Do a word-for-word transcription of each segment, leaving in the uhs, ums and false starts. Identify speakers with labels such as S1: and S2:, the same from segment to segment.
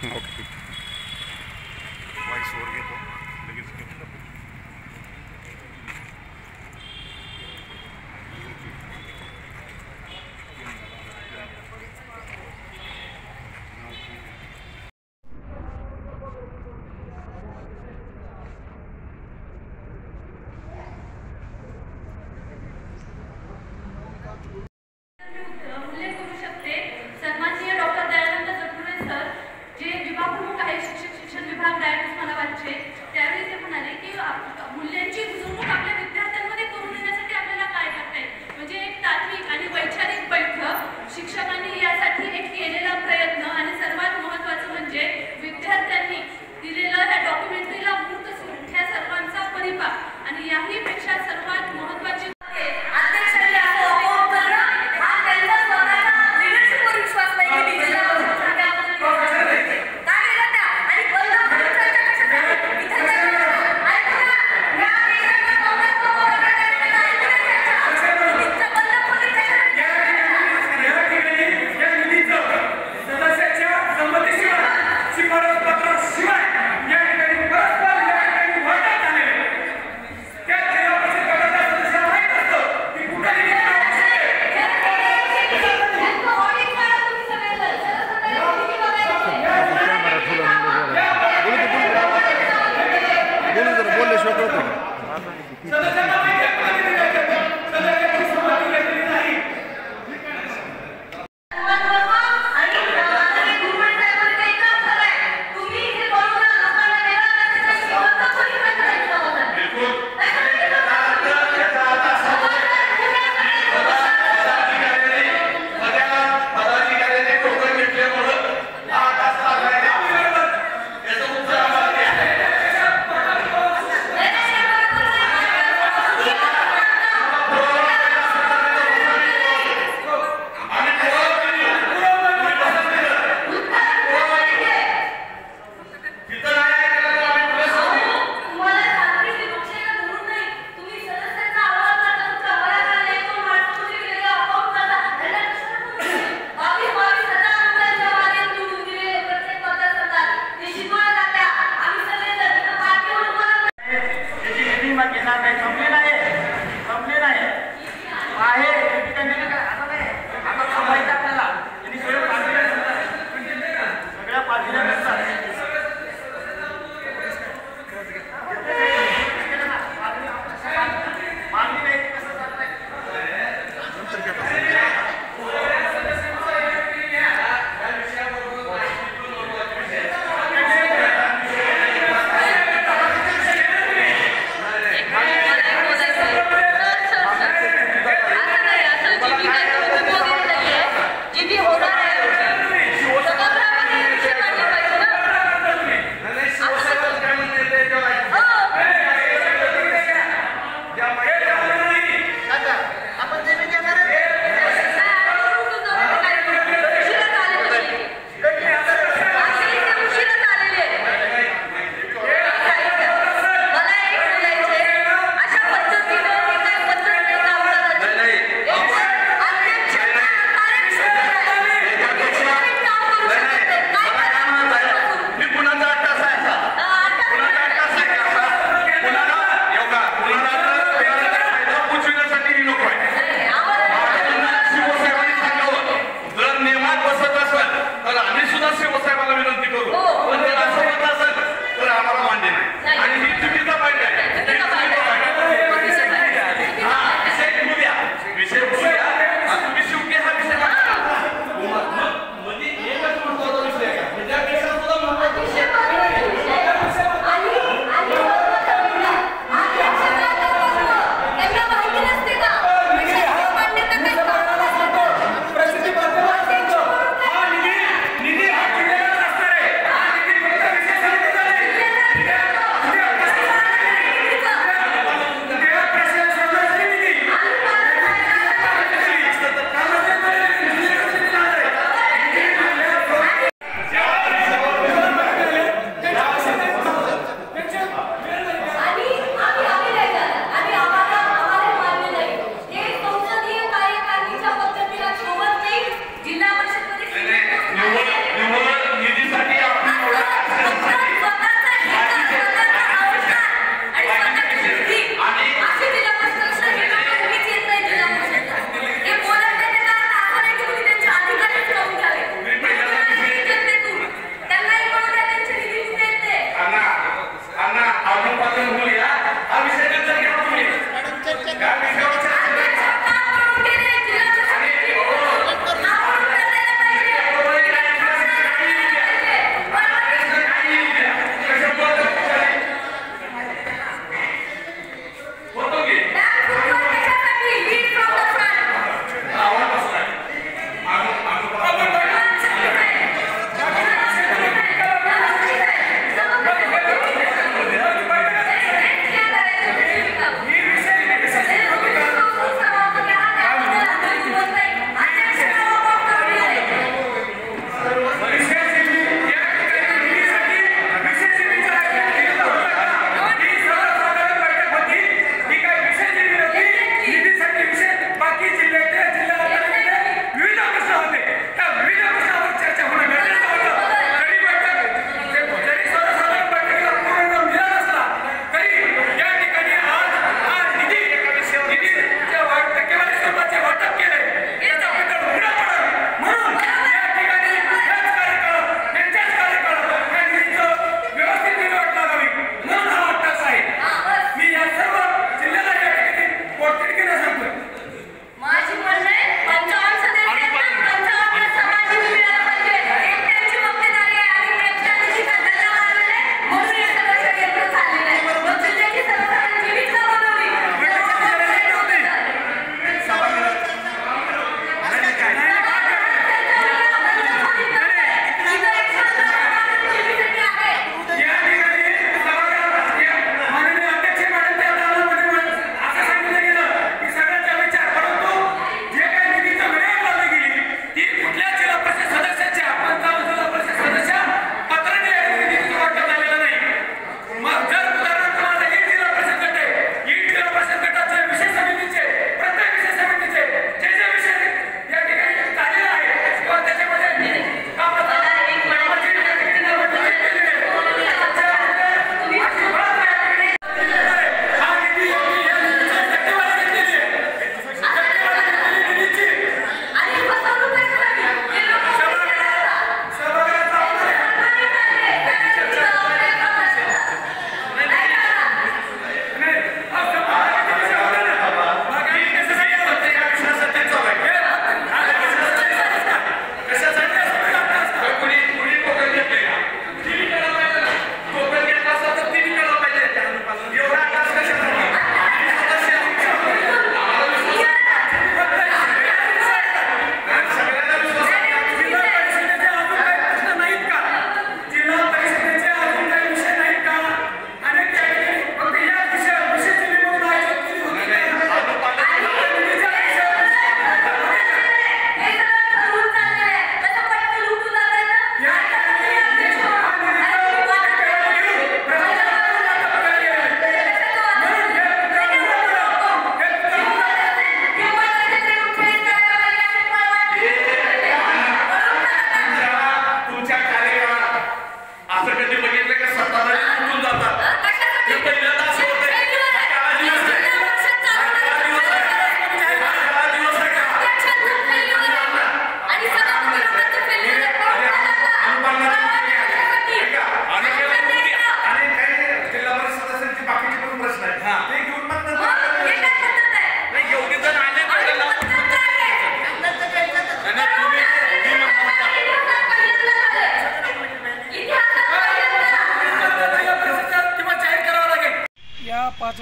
S1: Okay vice वर घेतो लगेच घेतो.
S2: उल्लेख करू शकते सन्माननीय डॉक्टर दयानंद जगुरे सर, जे विभाग प्रमुख आहे शिक्षक शिक्षण विभाग डायट उस्मानाबादचे.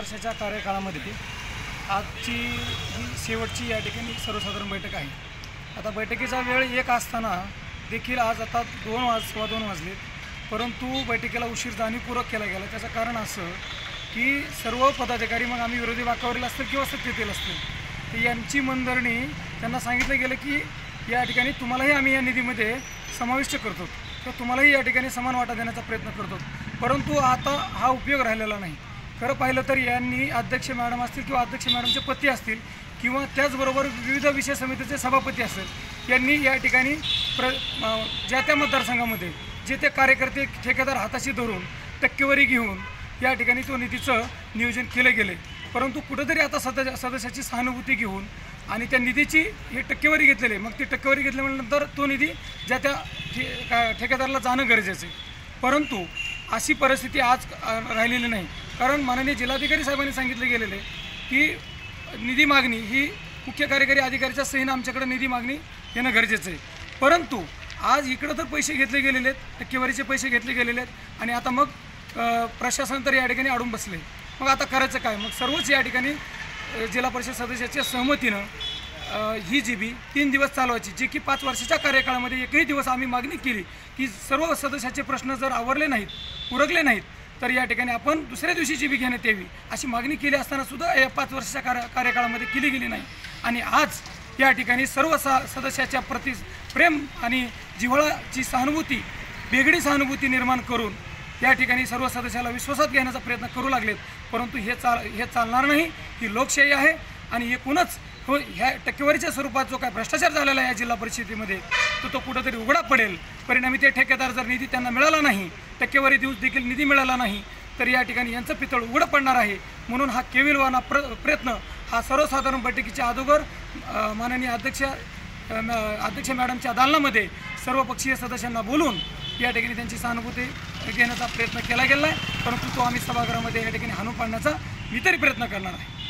S3: वर्षाच्या कार्यकाळामध्ये आजची ही शेवटची या ठिकाणी सर्वसाधारण बैठक आहे. आता बैठकीचा वेळ एक असताना देखील आज आता दोन वाज सव्वा दोन वाजलेत, परंतु बैठकीला उशीर जाणीवपूर्वक केला गेला. त्याचं कारण असं की सर्व पदाधिकारी, मग आम्ही विरोधी वाकावरील असतील किंवा सत्तेतील असतील, तर यांची मनधरणी त्यांना सांगितलं गेलं की या ठिकाणी तुम्हालाही आम्ही या निधीमध्ये समाविष्ट करतो किंवा तुम्हालाही या ठिकाणी समान वाटा देण्याचा प्रयत्न करतो. परंतु आता हा उपयोग राहिलेला नाही. खरं पाहिलं तर यांनी अध्यक्ष मॅडम असतील किंवा अध्यक्ष मॅडमचे पती असतील किंवा त्याचबरोबर विविध विषय समितीचे सभापती असतील, यांनी या ठिकाणी प्र ज्या त्या मतदारसंघामध्ये जे ते कार्यकर्ते ठेकेदार हाताशी धरून टक्केवारी घेऊन या ठिकाणी तो निधीचं नियोजन केलं गेले. परंतु कुठंतरी आता सदस्य सदस्याची सहानुभूती घेऊन आणि त्या निधीची हे टक्केवारी घेतलेली, मग ती टक्केवारी घेतल्यानंतर तो निधी ज्या त्या ठे ठेकेदाराला जाणं गरजेचं आहे. परंतु अशी परिस्थिती आज राहिलेली नाही. कारण माननीय जिल्हाधिकारी साहेबांनी सांगितलं गेलेलं आहे की निधी मागणी ही मुख्य कार्यकारी अधिकाऱ्याच्या सहीनं आमच्याकडे निधी मागणी येणं गरजेचं आहे. परंतु आज इकडं तर पैसे घेतले गेलेले आहेत, टक्केवारीचे पैसे घेतले गेलेले आहेत आणि आता मग प्रशासन तर या ठिकाणी अडून बसले. मग आता करायचं काय? मग सर्वच या ठिकाणी जिल्हा परिषद सदस्याच्या सहमतीनं ही जी बी तीन दिवस चालवायची, जी की पाच वर्षाच्या कार्यकाळामध्ये एकही दिवस आम्ही मागणी केली की सर्व सदस्याचे प्रश्न जर आवरले नाहीत, उरकले नाहीत, तर या ठिकाणी आपण दुसऱ्या दिवशी जी बी घेण्यात यावी अशी मागणी केली असताना सुद्धा या पाच वर्षाच्या कार्य कार्यकाळामध्ये केली गेली नाही. आणि आज या ठिकाणी सर्व सा सदस्याच्या प्रति प्रेम आणि जिव्हाळ्याची सहानुभूती, वेगळी सहानुभूती निर्माण करून या ठिकाणी सर्व सदस्याला विश्वासात घेण्याचा प्रयत्न करू लागलेत. परंतु हे चाल हे चालणार नाही. ही लोकशाही आहे आणि एकूणच हो ह्या टक्केवारीच्या स्वरूपात जो काय भ्रष्टाचार झालेला आहे या जिल्हा परिषदेमध्ये, तो तो कुठंतरी उघडा पडेल. परिणामी ते ठेकेदार जर निधी त्यांना मिळाला नाही, टक्केवारी देऊन देखील निधी मिळाला नाही, तर या ठिकाणी यांचं पितळ उघडं पडणार आहे. म्हणून हा केविलवाना प्र प्रयत्न हा सर्वसाधारण बैठकीच्या अगोदर माननीय अध्यक्ष अध्यक्ष मॅडमच्या दालनामध्ये सर्वपक्षीय सदस्यांना बोलून या ठिकाणी त्यांची सहानुभूती घेण्याचा प्रयत्न केला गेला आहे. परंतु तो आम्ही सभागृहामध्ये या ठिकाणी हाणून पाडण्याचा इतरही प्रयत्न करणार आहे.